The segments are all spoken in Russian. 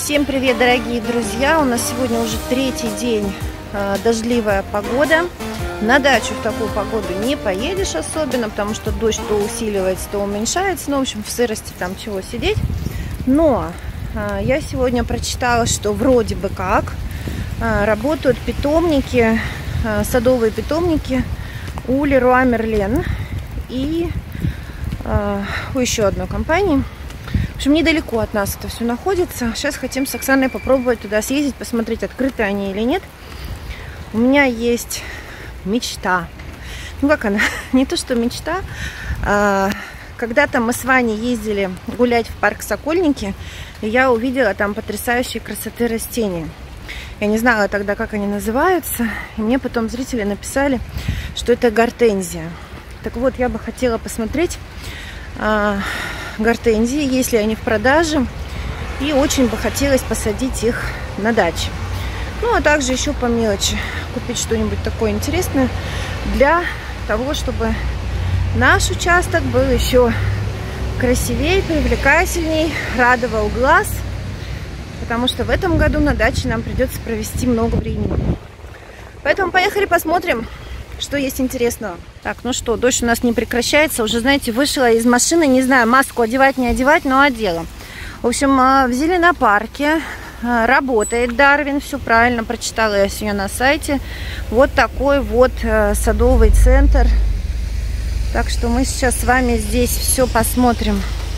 Всем привет, дорогие друзья! У нас сегодня уже третий день дождливая погода. На дачу в такую погоду не поедешь особенно, потому что дождь то усиливается, то уменьшается. Ну, в общем, в сырости там чего сидеть. Но я сегодня прочитала, что вроде бы как работают питомники, садовые питомники у Леруа Мерлен и у еще одной компании. В общем, недалеко от нас это все находится. Сейчас хотим с Оксаной попробовать туда съездить, посмотреть, открыты они или нет. У меня есть мечта. Ну, как она? Не то, что мечта. Когда-то мы с Ваней ездили гулять в парк Сокольники, и я увидела там потрясающие красоты растения. Я не знала тогда, как они называются, и мне потом зрители написали, что это гортензия. Так вот, я бы хотела посмотреть гортензии, если они в продаже, и очень бы хотелось посадить их на даче. Ну, а также еще по мелочи купить что-нибудь такое интересное для того, чтобы наш участок был еще красивее, привлекательней, радовал глаз, потому что в этом году на даче нам придется провести много времени. Поэтому поехали посмотрим, что есть интересного. Так, ну что, дождь у нас не прекращается. Уже, знаете, вышла из машины, не знаю, маску одевать, не одевать, но одела. В общем, в зеленопарке работает Дарвин. Все правильно прочитала я сегодня на сайте. Вот такой вот садовый центр. Так что мы сейчас с вами здесь все посмотрим.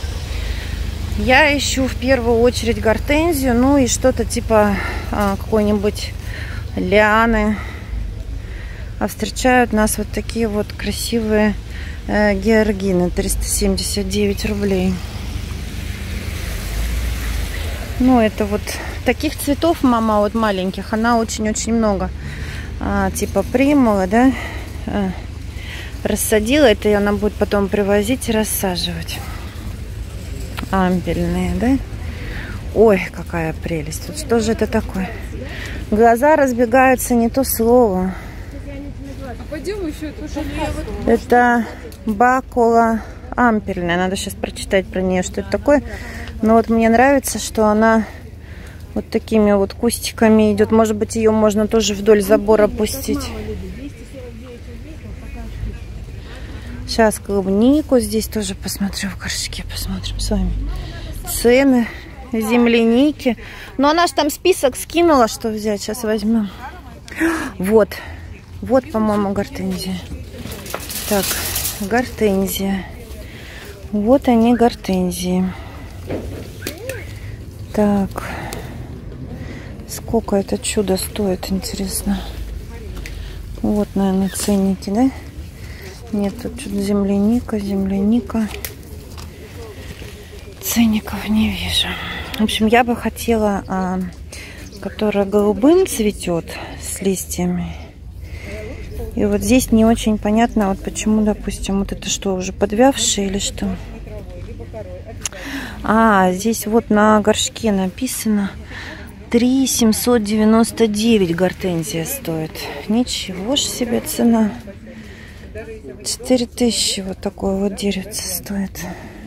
Я ищу в первую очередь гортензию, ну и что-то типа какой-нибудь лианы. А встречают нас вот такие вот красивые георгины. 379 рублей. Ну, это вот таких цветов мама вот маленьких, она очень-очень много. Типа примула, да? Рассадила это, и она будет потом привозить и рассаживать. Ампельные, да? Ой, какая прелесть. Вот что же это такое? Глаза разбегаются, не то слово. Это бакула ампельная. Надо сейчас прочитать про нее, что это такое. Но вот мне нравится, что она вот такими вот кустиками идет. Может быть, ее можно тоже вдоль забора пустить. Сейчас клубнику здесь тоже посмотрю в горшке. Посмотрим с вами цены земляники. Но она же там список скинула, что взять. Сейчас возьмем. Вот. Вот, по-моему, гортензия. Так, гортензия. Вот они, гортензии. Так. Сколько это чудо стоит, интересно. Вот, наверное, ценники, да? Нет, тут что-то земляника, земляника. Ценников не вижу. В общем, я бы хотела, которая голубым цветет с листьями. И вот здесь не очень понятно, вот почему, допустим, вот это что, уже подвявшее или что? Здесь вот на горшке написано 3 799 гортензия стоит. Ничего ж себе цена. 4000 вот такое вот деревце стоит.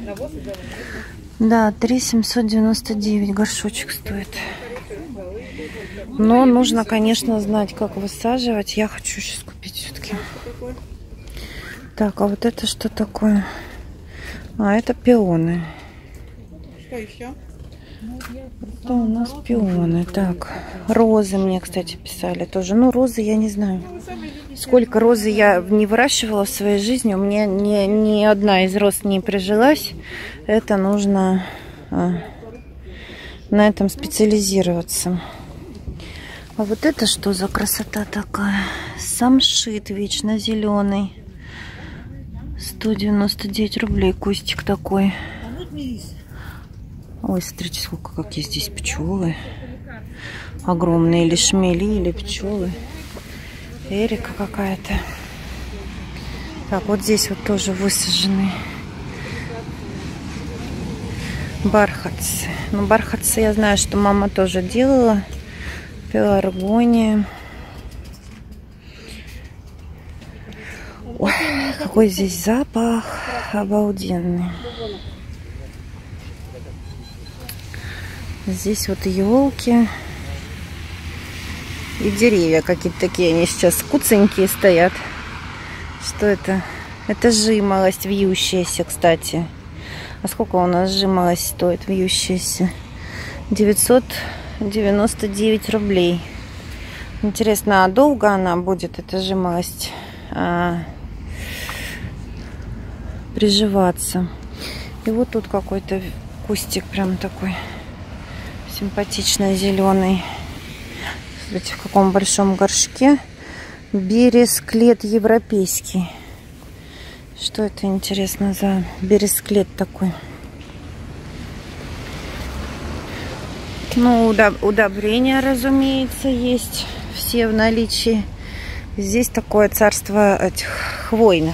Да, 3 799 горшочек стоит. Но нужно, конечно, знать, как высаживать. Я хочу сейчас купить все-таки. Так, а вот это что такое? Это пионы. Что еще? Это у нас пионы. Так, розы мне, кстати, писали тоже. Ну, розы я не знаю. Сколько розы я не выращивала в своей жизни. У меня ни одна из роз не прижилась. Это нужно на этом специализироваться. А вот это что за красота такая? Самшит вечно зеленый. 199 рублей кустик такой. Ой, смотрите, сколько какие здесь пчелы. Огромные или шмели, или пчелы. Эрика какая-то. Так, вот здесь вот тоже высажены бархатцы. Ну, бархатцы я знаю, что мама тоже делала. Пеларгония. Ой, какой здесь запах обалденный. Здесь вот елки и деревья какие-то такие. Они сейчас куценькие стоят. Что это? Это жимолость вьющаяся, кстати. А сколько у нас жимолость стоит вьющаяся? 999 рублей. Интересно, а долго она будет, эта жимолость, приживаться? И вот тут какой-то кустик прям такой симпатичный, зеленый. Смотрите, в каком большом горшке. Бересклет европейский. Что это, интересно, за бересклет такой? Ну, удобрения, разумеется, есть все в наличии. Здесь такое царство этих хвойных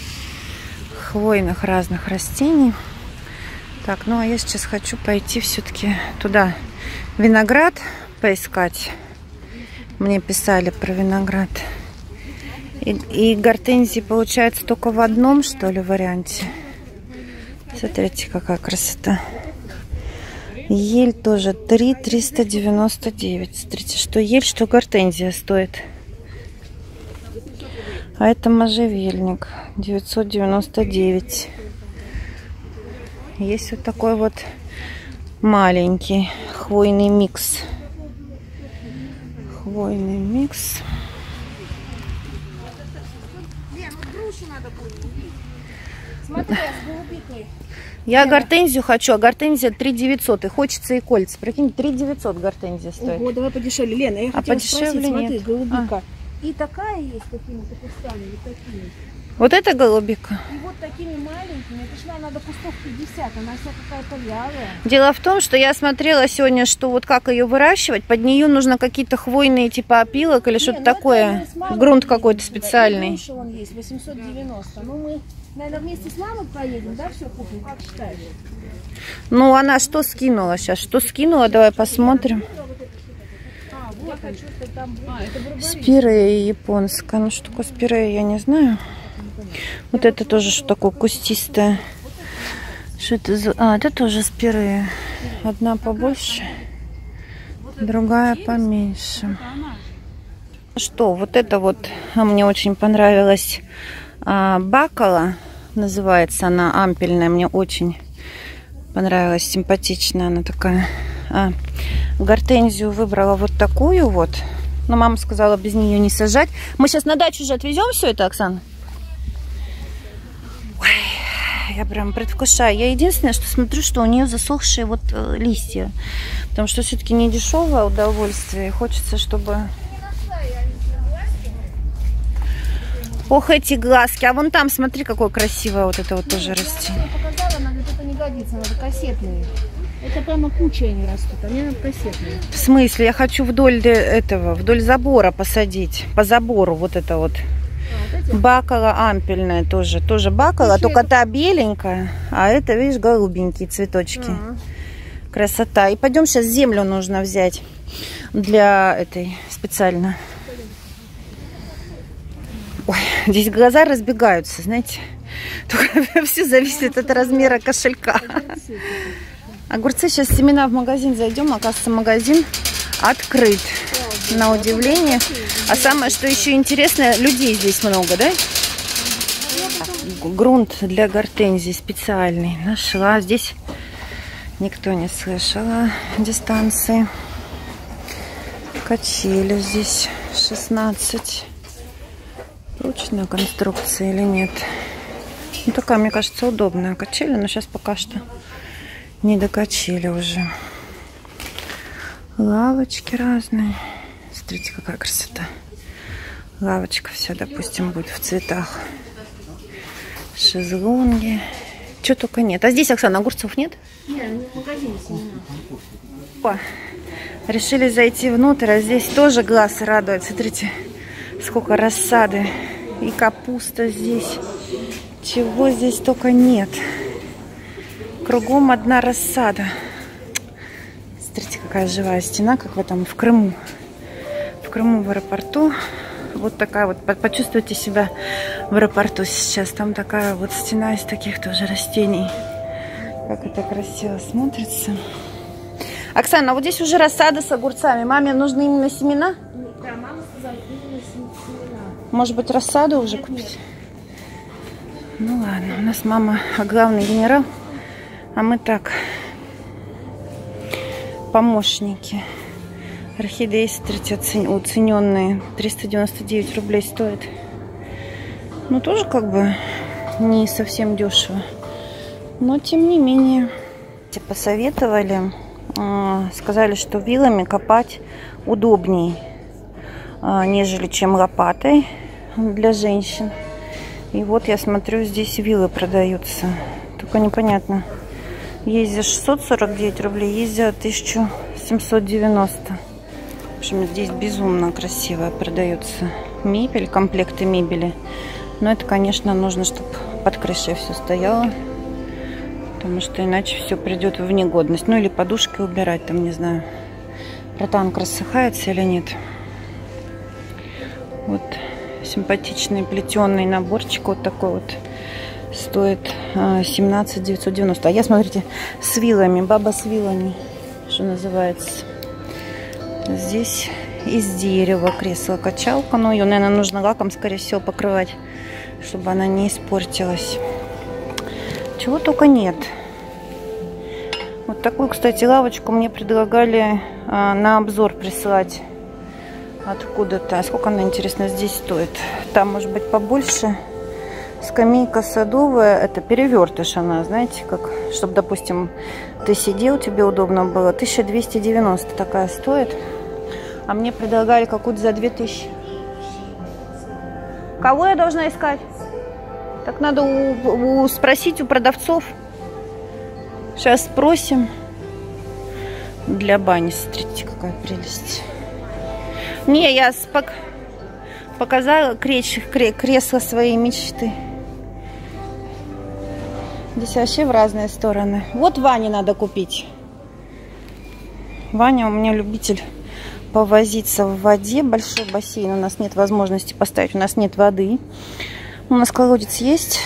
разных растений. Так, ну а я сейчас хочу пойти все-таки туда виноград поискать. Мне писали про виноград. И гортензии, получается, только в одном, что ли, варианте. Смотрите, какая красота. Ель тоже 399. Смотрите, что ель, что гортензия стоит. А это можжевельник 999. Есть вот такой вот маленький хвойный микс. Хвойный микс. Я гортензию хочу, а гортензия 3900. И хочется и кольца. Прикинь, 3900 гортензия стоит. Ого, давай подешевле. Лена, я хотела подешевле спросить, смотри, нет. голубика. И такая есть какими-то кустами, вот такими. Вот это голубика. И вот такими маленькими. Это ж надо кустов 50, она вся какая-то вялая. Дело в том, что я смотрела сегодня, что вот как ее выращивать. Под нее нужно какие-то хвойные типа опилок или что-то такое. Грунт какой-то специальный. И он есть, 890. Ну, мы, наверное, вместе с мамой поедем, да, все купим? Как считаешь? Ну, она что скинула сейчас? Что скинула? Давай посмотрим. Спирея японская. Ну, что такое спирея, я не знаю. Вот это тоже что такое кустистое. Что это за... А, это тоже спирея. Одна побольше, другая поменьше. Что, вот это вот мне очень понравилась. Бакала называется она, ампельная. Мне очень понравилась, симпатичная она такая. Гортензию выбрала вот такую вот. Но мама сказала без нее не сажать. Мы сейчас на дачу же отвезем все это, Оксана? Ой, я прям предвкушаю. Я единственное, что смотрю, что у нее засохшие вот листья. Потому что все-таки не дешевое удовольствие. Хочется, чтобы... Ох, эти глазки. А вон там, смотри, какое красивое вот это вот тоже растение. Я показала, надо, это не годится, надо кассетные. Это прямо кучей они растут, а мне надо кассетные. В смысле? Я хочу вдоль этого, вдоль забора посадить. По забору вот это вот. Бакала ампельная тоже. Тоже бакала, только та беленькая. А это, видишь, голубенькие цветочки. Красота. И пойдем, сейчас землю нужно взять. Для этой специально. Ой, здесь глаза разбегаются, знаете. Только все зависит от размера кошелька. Огурцы, сейчас семена в магазин зайдем. Оказывается, магазин открыт. На удивление. А самое, что еще интересное, людей здесь много, да? Грунт для гортензии специальный. Нашла. Здесь никто не слышал о дистанции. Качели здесь 16. Прочная конструкция или нет? Ну, такая, мне кажется, удобная качели. Но сейчас пока что не до качели уже. Лавочки разные. Смотрите, какая красота. Лавочка вся, допустим, будет в цветах. Шезлонги. Чего только нет. А здесь, Оксана, огурцов нет? Нет, в магазине снимаю. Опа. Решили зайти внутрь, а здесь тоже глаз радует. Смотрите, сколько рассады. И капуста здесь. Чего здесь только нет. Кругом одна рассада. Смотрите, какая живая стена, как в этом, в Крыму. В Крыму, в аэропорту. Вот такая вот, почувствуйте себя в аэропорту сейчас. Там такая вот стена из таких тоже растений. Как это красиво смотрится. Оксана, вот здесь уже рассада с огурцами. Маме нужны именно семена? Да, мама сказала, именно семена. Может быть, рассаду уже купить? Ну ладно, у нас мама главный генерал, а мы так, помощники. Орхидеи, смотрите, уцененные, 399 рублей стоит. Ну, тоже как бы не совсем дешево. Но, тем не менее, посоветовали, сказали, что вилами копать удобней, нежели чем лопатой для женщин. И вот я смотрю, здесь вилы продаются. Только непонятно. Есть за 649 рублей, есть за 1790. В общем, здесь безумно красиво продается мебель, комплекты мебели. Но это, конечно, нужно, чтобы под крышей все стояло. Потому что иначе все придет в негодность. Ну или подушки убирать, там, не знаю, ротанг рассыхается или нет. Вот симпатичный плетеный наборчик вот такой вот стоит 17 990. А я, смотрите, с вилами, баба с вилами, что называется. Здесь из дерева кресло-качалка. Но ее, наверное, нужно лаком, скорее всего, покрывать, чтобы она не испортилась. Чего только нет. Вот такую, кстати, лавочку мне предлагали на обзор присылать откуда-то. Сколько она, интересно, здесь стоит? Там, может быть, побольше. Скамейка садовая. Это перевертыш она, знаете, как, чтобы, допустим, ты сидел, тебе удобно было. 1290 такая стоит. А мне предлагали какую-то за 2000. Кого я должна искать? Так надо спросить у продавцов. Сейчас спросим. Для бани, смотрите, какая прелесть. Не, я показала кресло своей мечты. Здесь вообще в разные стороны. Вот Ване надо купить. Ваня у меня любитель повозиться в воде. Большой бассейн. У нас нет возможности поставить. У нас нет воды. У нас колодец есть.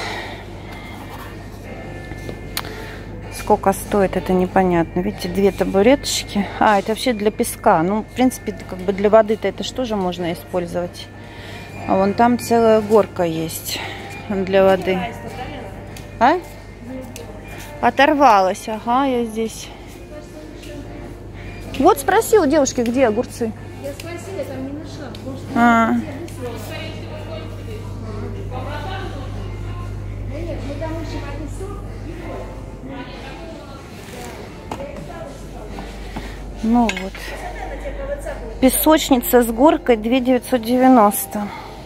Сколько стоит, это непонятно. Видите, две табуреточки. А, это вообще для песка. Ну, в принципе, как бы для воды-то это же тоже можно использовать. А вон там целая горка есть для воды. А? Оторвалась. Ага, я здесь. Вот спроси у девушки, где огурцы. Я спросила, там не нашла. Ну вот. Песочница с горкой 2990.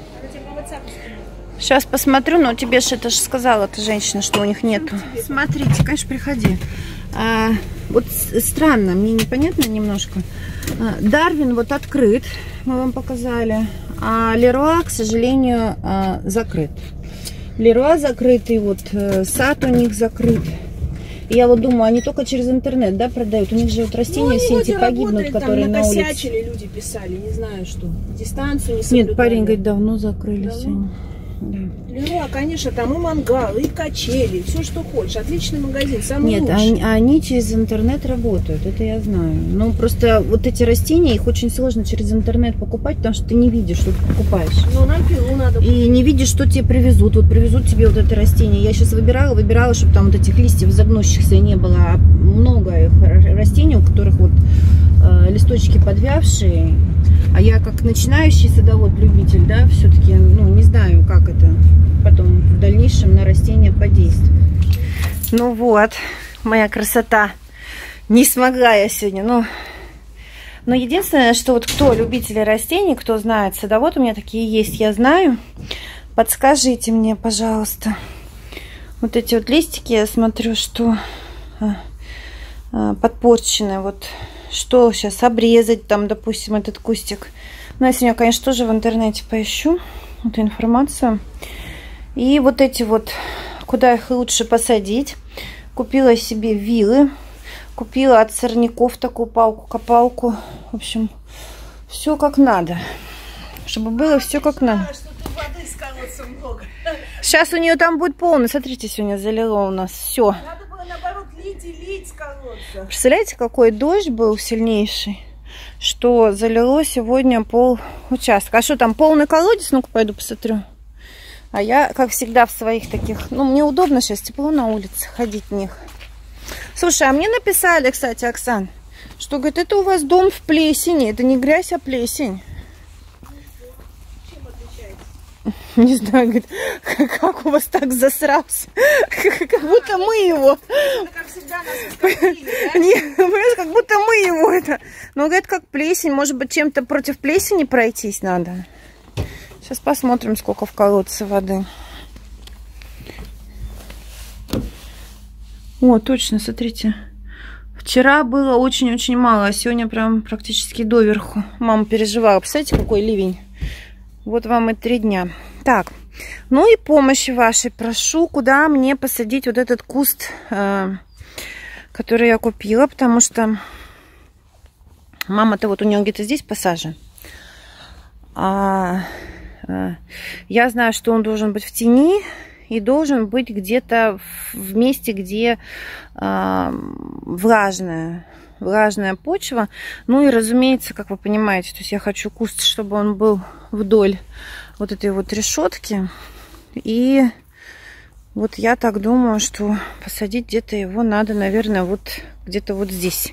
Сейчас посмотрю, но тебе же это же сказала эта женщина, что у них нету. Смотрите, конечно, приходи. Вот странно, мне непонятно немножко. Дарвин вот открыт, мы вам показали. А Леруа, к сожалению, закрыт. Леруа закрытый, вот сад у них закрыт. И я вот думаю, они только через интернет, да, продают? У них же вот растения все эти погибнут, которые на улице. Люди писали, не знаю что. Дистанцию не соблюдали. Нет, парень говорит, давно закрылись они. Да. Леруа, конечно, там и мангал, и качели, все, что хочешь. Отличный магазин, самый Нет, лучший. они через интернет работают, это я знаю. Но просто вот эти растения, их очень сложно через интернет покупать, потому что ты не видишь, что ты покупаешь. Ну, нам пилу надо. И не видишь, что тебе привезут. Вот привезут тебе вот это растение. Я сейчас выбирала, чтобы там вот этих листьев загнущихся не было. А много их растений, у которых вот листочки подвявшие. А я как начинающий садовод-любитель, да, все-таки, ну, не знаю, как это потом в дальнейшем на растения подействует. Ну вот, моя красота. Не смогла я сегодня, но единственное, что вот кто любители растений, кто знает, садовод у меня такие есть, я знаю, подскажите мне, пожалуйста. Вот эти вот листики, я смотрю, что подпорчены, вот. Что сейчас обрезать там, допустим, этот кустик. Ну, я сегодня, конечно, тоже в интернете поищу эту информацию. И вот эти вот, куда их лучше посадить. Купила себе вилы. Купила от сорняков такую палку-копалку. В общем, все как надо. Чтобы было все как надо. Сейчас у нее там будет полно. Смотрите, сегодня залило у нас все. Надо было, наоборот, Заходите лить с колодца. Представляете, какой дождь был сильнейший, что залило сегодня пол участка. А что там, полный колодец? Ну-ка, пойду посмотрю. А я, как всегда, в своих таких... Ну, мне удобно сейчас, тепло на улице, ходить в них. Слушай, а мне написали, кстати, Оксан, что, говорит, это у вас дом в плесени. Это не грязь, а плесень. Чем отличается? Не знаю, говорит, как у вас так засрался. Как будто мы его. Как всегда нас оскорбили, да? Нет, как будто мы его это. Но, говорит, как плесень. Может быть, чем-то против плесени пройтись надо. Сейчас посмотрим, сколько в колодце воды. О, точно, смотрите. Вчера было очень-очень мало, а сегодня прям практически доверху. Мама переживала. Представляете, какой ливень? Вот вам и 3 дня. Так, ну и помощи вашей прошу, куда мне посадить вот этот куст, который я купила, потому что мама-то вот у нее где-то здесь посажен. Я знаю, что он должен быть в тени и должен быть где-то в месте, где влажная почва. Ну и, разумеется, как вы понимаете, то есть я хочу куст, чтобы он был вдоль вот этой вот решетки. И вот я так думаю, что посадить где-то его надо, наверное, вот где-то вот здесь.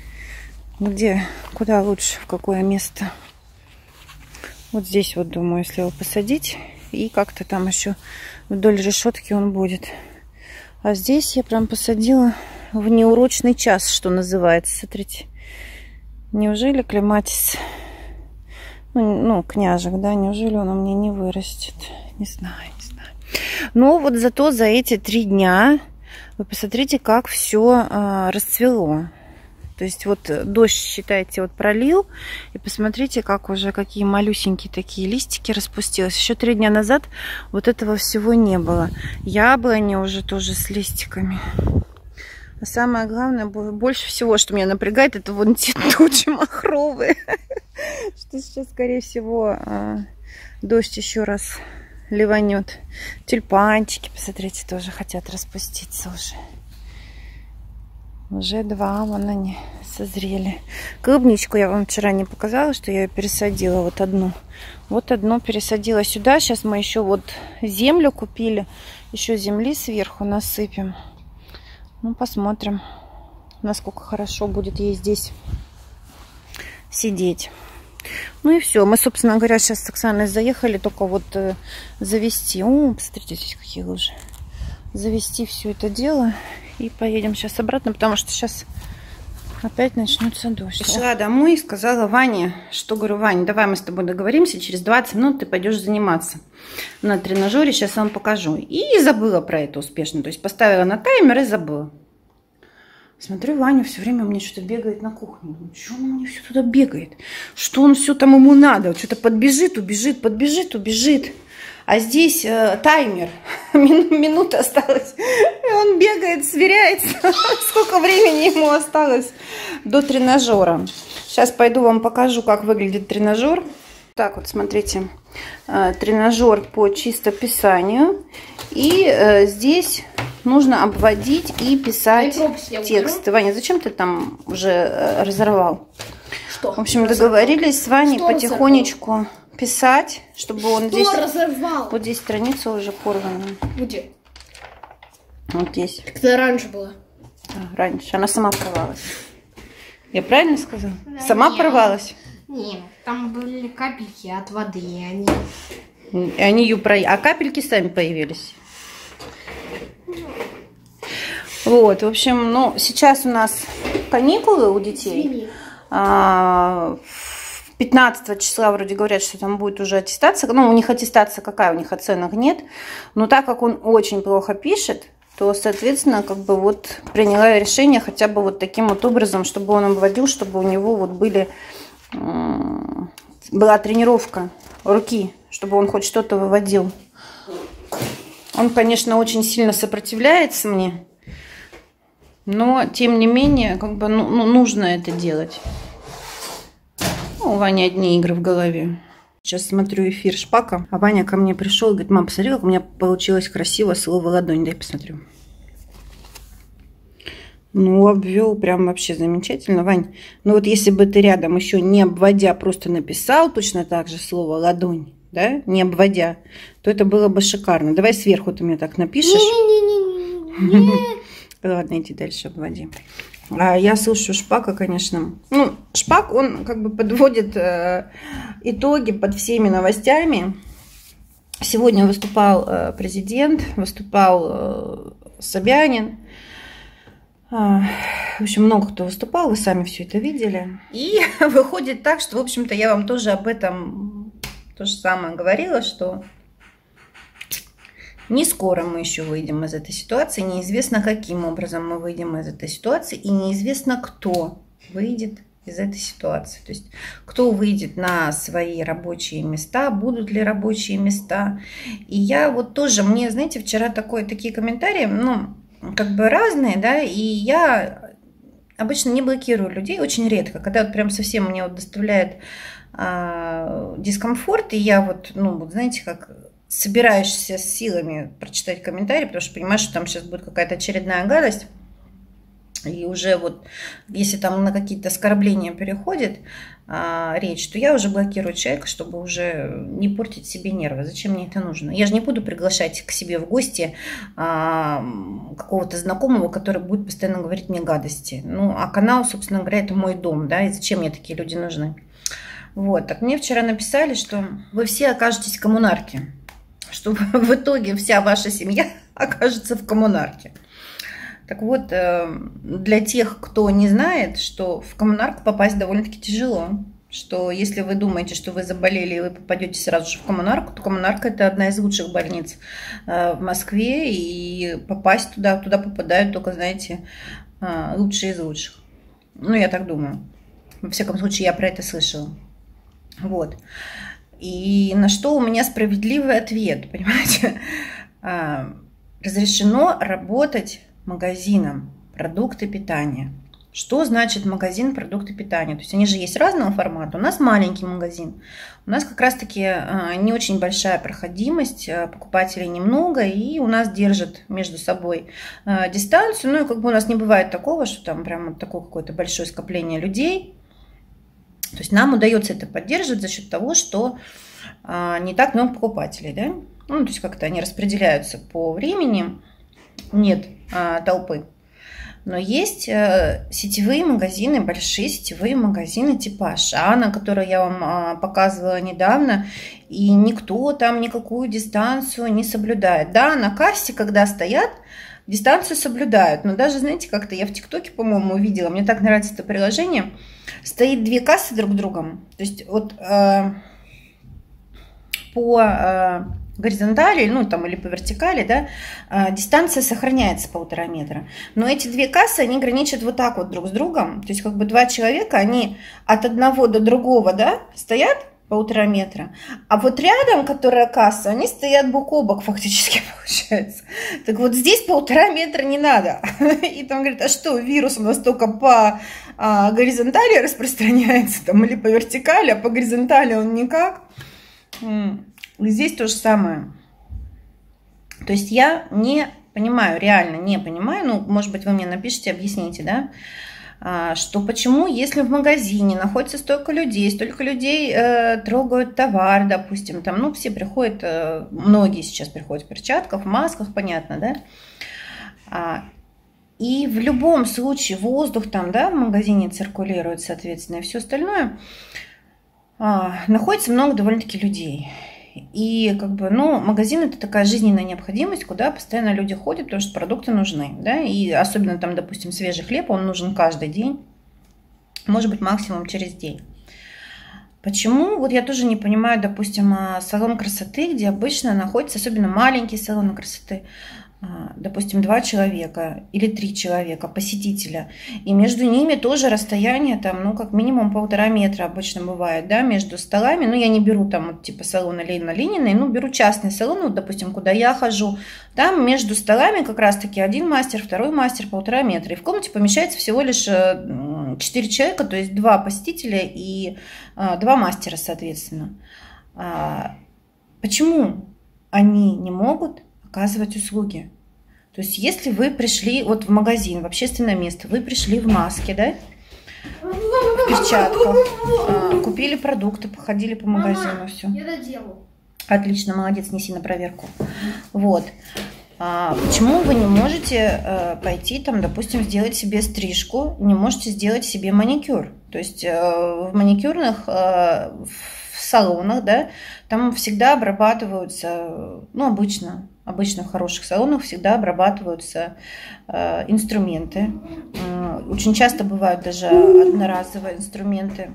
Куда лучше, в какое место? Вот здесь вот, думаю, если его посадить. И как-то там еще вдоль решетки он будет. А здесь я прям посадила в неурочный час, что называется. Смотрите. Неужели клематис, ну, княжек, да, неужели он у меня не вырастет? Не знаю. Но вот зато за эти 3 дня вы посмотрите, как все расцвело. То есть вот дождь, считайте, вот пролил. И посмотрите, как уже какие малюсенькие такие листики распустились. Еще 3 дня назад вот этого всего не было. Яблони уже тоже с листиками. А самое главное, больше всего, что меня напрягает, это вон те тучи махровые. Что сейчас, скорее всего, дождь еще раз ливанет. Тюльпанчики, посмотрите, тоже хотят распуститься уже. Уже 2 вон они созрели. Клубничку я вам вчера не показала, что я ее пересадила. Вот одну. Вот одну пересадила сюда. Сейчас мы еще вот землю купили. Еще земли сверху насыпем. Ну, посмотрим, насколько хорошо будет ей здесь сидеть. Ну и все. Мы, собственно говоря, сейчас с Оксаной заехали только вот завести. О, посмотрите, здесь какие лужи. Завести все это дело. И поедем сейчас обратно, потому что сейчас опять начнется дождь. Пришла домой и сказала Ване, что говорю, Ваня, давай мы с тобой договоримся, через 20 минут ты пойдешь заниматься на тренажере, сейчас я вам покажу. И забыла про это успешно, то есть поставила на таймер и забыла. Смотрю, Ваня все время у меня что-то бегает на кухне. Думаю, что он у меня все туда бегает? Что он все там ему надо? Что-то подбежит, убежит, подбежит, убежит. А здесь таймер. Минута осталась. И он бегает, сверяется, сколько времени ему осталось до тренажера. Сейчас пойду вам покажу, как выглядит тренажер. Так вот, смотрите. Тренажер по чистописанию. И здесь нужно обводить и писать текст. Ваня, зачем ты там уже разорвал? Что? В общем, договорились с Ваней потихонечку писать, чтобы он здесь... разорвал? Вот здесь страница уже порвана. Где? Вот здесь. Это раньше было. Да, раньше. Она сама порвалась. Я правильно сказала? Да, сама порвалась? Нет, там были капельки от воды, и они ее а капельки сами появились. Вот, в общем, ну, сейчас у нас каникулы у детей. 15 числа вроде говорят, что там будет уже аттестация. Ну, у них аттестация какая, у них оценок нет. Но так как он очень плохо пишет, то, соответственно, как бы вот приняла решение хотя бы вот таким вот образом, чтобы он обводил, чтобы у него вот была тренировка руки, чтобы он хоть что-то выводил. Он, конечно, очень сильно сопротивляется мне, но, тем не менее, как бы, нужно это делать. У Вани одни игры в голове. Сейчас смотрю эфир Шпака, а Ваня ко мне пришел и говорит, мам, посмотри, как у меня получилось красиво слово ладонь. Дай посмотрю. Ну, обвел прям вообще замечательно, Вань. Ну, вот если бы ты рядом еще не обводя просто написал точно так же слово «ладонь», да, не обводя, то это было бы шикарно. Давай сверху ты мне так напишешь. Ладно, иди дальше обводи. Я слушаю Шпака, конечно. Ну, Шпак, он как бы подводит итоги под всеми новостями. Сегодня выступал президент, выступал Собянин. В общем, много кто выступал, вы сами все это видели. И выходит так, что, в общем-то, я вам тоже об этом то же самое говорила, что не скоро мы еще выйдем из этой ситуации, неизвестно, каким образом мы выйдем из этой ситуации, и неизвестно, кто выйдет из этой ситуации. То есть, кто выйдет на свои рабочие места, будут ли рабочие места. И я вот тоже, мне, знаете, вчера такие комментарии, ну, как бы разные, да, и я обычно не блокирую людей, очень редко, когда вот прям совсем мне вот доставляет дискомфорт, и я вот, ну, вот знаете, как собираешься с силами прочитать комментарий, потому что понимаешь, что там сейчас будет какая-то очередная гадость, и уже вот, если там на какие-то оскорбления переходит речь, то я уже блокирую человека, чтобы уже не портить себе нервы. Зачем мне это нужно? Я же не буду приглашать к себе в гости какого-то знакомого, который будет постоянно говорить мне гадости. Ну, а канал, собственно говоря, это мой дом, да, и зачем мне такие люди нужны? Вот, так мне вчера написали, что вы все окажетесь в коммунарке, что в итоге вся ваша семья окажется в коммунарке. Так вот, для тех, кто не знает, что в коммунарку попасть довольно-таки тяжело, что если вы думаете, что вы заболели и вы попадете сразу же в коммунарку, то коммунарка – это одна из лучших больниц в Москве, и попасть туда попадают только, знаете, лучшие из лучших. Ну, я так думаю. Во всяком случае, я про это слышала. Вот. И на что у меня справедливый ответ, понимаете? Разрешено работать магазинам продукты питания. Что значит магазин продукты питания? То есть они же есть разного формата. У нас маленький магазин. У нас как раз-таки не очень большая проходимость, покупателей немного, и у нас держат между собой дистанцию. Ну и как бы у нас не бывает такого, что там прям такое какое-то большое скопление людей. То есть нам удается это поддерживать за счет того, что не так много покупателей, да? Ну, то есть как-то они распределяются по времени, нет толпы. Но есть сетевые магазины, большие сетевые магазины типа Ашана, которые я вам показывала недавно, и никто там никакую дистанцию не соблюдает. Да, на кассе, когда стоят, дистанцию соблюдают, но даже, знаете, как-то я в ТикТоке, по-моему, увидела, мне так нравится это приложение, стоит две кассы друг другом, то есть вот по горизонтали, ну там или по вертикали, да, дистанция сохраняется 1,5 метра. Но эти две кассы, они граничат вот так вот друг с другом. То есть как бы два человека, они от одного до другого, да, стоят 1,5 метра. А вот рядом, которая касса, они стоят бок о бок фактически получается. Так вот здесь 1,5 метра не надо. И там говорят, а что, вирус у нас только по горизонтали распространяется там или по вертикали, а по горизонтали он никак. Здесь то же самое. То есть я не понимаю, реально не понимаю, ну, может быть, вы мне напишите, объясните, да, что почему, если в магазине находится столько людей трогают товар, допустим, там, ну, все приходят, многие сейчас приходят в перчатках, в масках, понятно, да, и в любом случае воздух там, да, в магазине циркулирует, соответственно, и все остальное, находится много довольно-таки людей. И как бы, ну, магазин – это такая жизненная необходимость, куда постоянно люди ходят, потому что продукты нужны, да, и особенно там, допустим, свежий хлеб, он нужен каждый день, может быть, максимум через день. Почему? Вот я тоже не понимаю, допустим, салон красоты, где обычно находятся, особенно маленькие салоны красоты, допустим, 2 человека или 3 человека, посетителя, и между ними тоже расстояние там, ну, как минимум 1,5 метра обычно бывает, да, между столами, ну, я не беру там вот типа салона Ленина Лениной, ну, беру частный салон, вот, допустим, куда я хожу, там между столами как раз-таки один мастер, второй мастер, 1,5 метра, и в комнате помещается всего лишь 4 человека, то есть 2 посетителя и 2 мастера, соответственно. Почему они не могут оказывать услуги? То есть если вы пришли вот в магазин, в общественное место, вы пришли в маске, да, в перчатках, купили продукты, походили по магазину, все. Я доделаю. Отлично, молодец, неси на проверку. Вот. Почему вы не можете пойти там, допустим, сделать себе стрижку, не можете сделать себе маникюр? То есть в маникюрных салонах, да, там всегда обрабатываются, ну, обычно в хороших салонах всегда обрабатываются инструменты. Очень часто бывают даже одноразовые инструменты.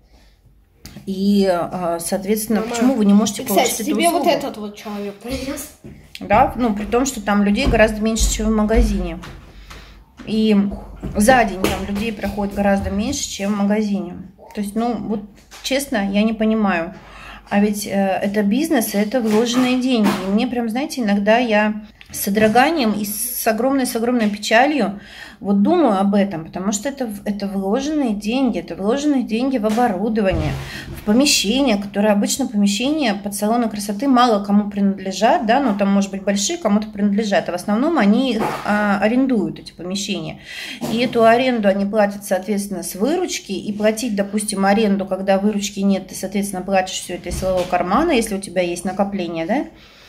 И, соответственно, почему вы не можете получить эту услугу? Тебе вот этот вот человек принес. Да, ну, при том, что там людей гораздо меньше, чем в магазине. И за день там людей проходит гораздо меньше, чем в магазине. То есть, ну, вот честно, я не понимаю. А ведь это бизнес, и это вложенные деньги. И мне прям, знаете, иногда я с содроганием и с огромной печалью вот думаю об этом, потому что это вложенные деньги, в оборудование, в помещение, которое обычно помещения под салоны красоты мало кому принадлежат, да, ну там, может быть, большие кому-то принадлежат, а в основном они их арендуют, эти помещения. И эту аренду они платят, соответственно, с выручки, и платить, допустим, аренду, когда выручки нет, ты, соответственно, платишь все это из своего кармана, если у тебя есть накопление,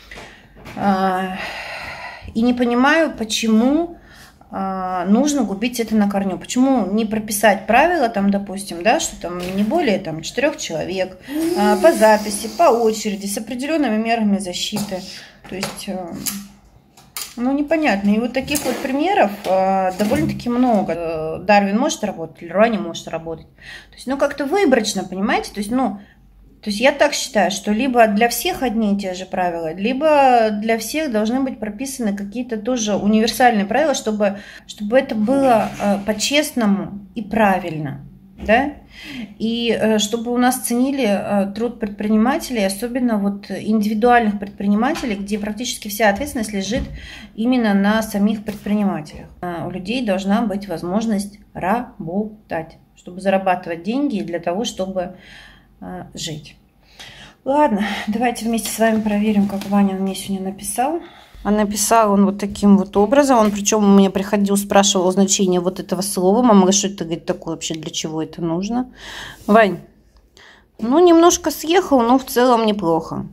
да. И не понимаю, почему нужно губить это на корню. Почему не прописать правила, там, допустим, да, что там не более там, 4 человек, по записи, по очереди, с определенными мерами защиты. То есть, ну, непонятно. И вот таких вот примеров довольно-таки много. Дарвин может работать, Леруа не может работать. То есть, ну, как-то выборочно, понимаете? То есть я так считаю, что либо для всех одни и те же правила, либо для всех должны быть прописаны какие-то тоже универсальные правила, чтобы это было по-честному и правильно, да? И чтобы у нас ценили труд предпринимателей, особенно вот индивидуальных предпринимателей, где практически вся ответственность лежит именно на самих предпринимателях. У людей должна быть возможность работать, чтобы зарабатывать деньги для того, чтобы жить. Ладно, давайте вместе с вами проверим, как Ваня мне сегодня написал. А написал он вот таким вот образом. Он причем у меня приходил, спрашивал значение вот этого слова. Мама говорит, что это, говорит, такое вообще, для чего это нужно? Вань, ну немножко съехал, но в целом неплохо.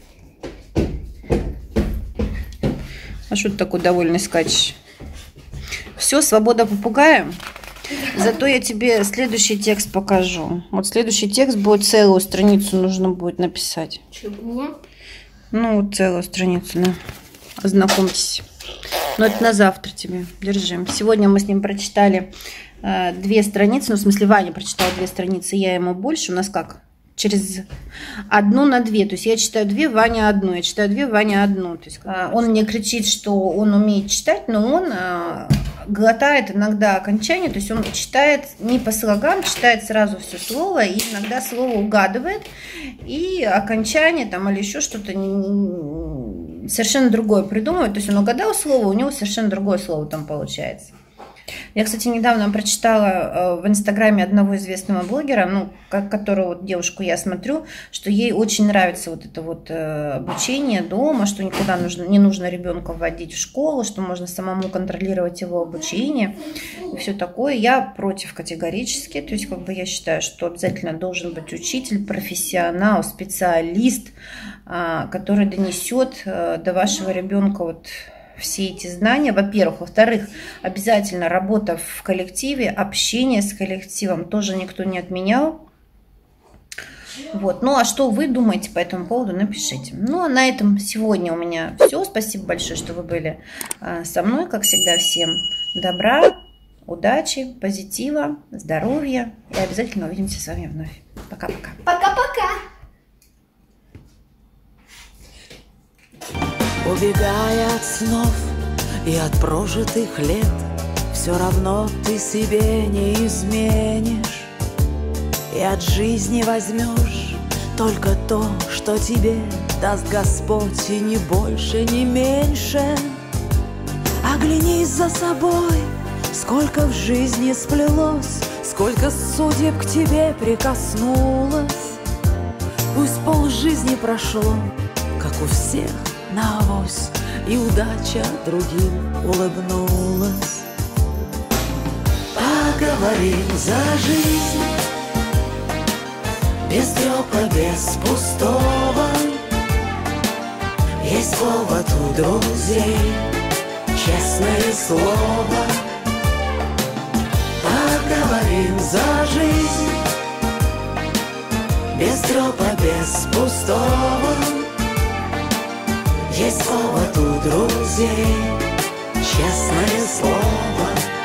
А что ты такой довольный скачешь? Все, свобода попугая. Зато я тебе следующий текст покажу. Вот следующий текст будет, целую страницу нужно будет написать. Чего? Ну, вот целую страницу, да. Ознакомьтесь. Но это на завтра тебе. Держи. Сегодня мы с ним прочитали 2 страницы. Ну, в смысле, Ваня прочитал 2 страницы, я ему больше. У нас как? Через 1 на 2. То есть я читаю 2, Ваня 1. Я читаю 2, Ваня 1. То есть он мне кричит, что он умеет читать, но он глотает иногда окончание. То есть он читает не по слогам, читает сразу все слово. И иногда слово угадывает. И окончание там или еще что-то совершенно другое придумывает. То есть он угадал слово, у него совершенно другое слово там получается. Я, кстати, недавно прочитала в Инстаграме одного известного блогера, ну, которую вот девушку я смотрю, что ей очень нравится вот это вот обучение дома, что никуда не нужно ребенка вводить в школу, что можно самому контролировать его обучение и все такое. Я против категорически, то есть как бы я считаю, что обязательно должен быть учитель, профессионал, специалист, который донесет до вашего ребенка вот все эти знания, во-первых. Во-вторых, обязательно работа в коллективе, общение с коллективом тоже никто не отменял. Вот. Ну, а что вы думаете по этому поводу, напишите. Ну, а на этом сегодня у меня все. Спасибо большое, что вы были со мной. Как всегда, всем добра, удачи, позитива, здоровья. И обязательно увидимся с вами вновь. Пока-пока. Пока-пока. Убегая от снов и от прожитых лет, все равно ты себе не изменишь. И от жизни возьмешь только то, что тебе даст Господь, и ни больше, ни меньше. Оглянись за собой, сколько в жизни сплелось, сколько судеб к тебе прикоснулось. Пусть полжизни прошло, как у всех, на авось, и удача другим улыбнулась. Поговорим за жизнь, без трёпа, без пустого. Есть повод у друзей, честное слово. Поговорим за жизнь, без трёпа, без пустого. Есть повод у друзей, честное слово.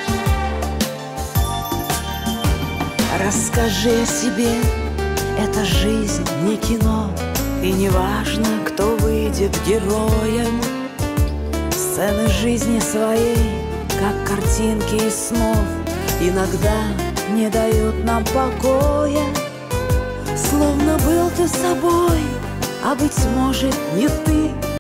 Расскажи о себе, эта жизнь не кино, и не важно, кто выйдет героем. Сцены жизни своей, как картинки из снов, иногда не дают нам покоя. Словно был ты собой, а быть может не ты.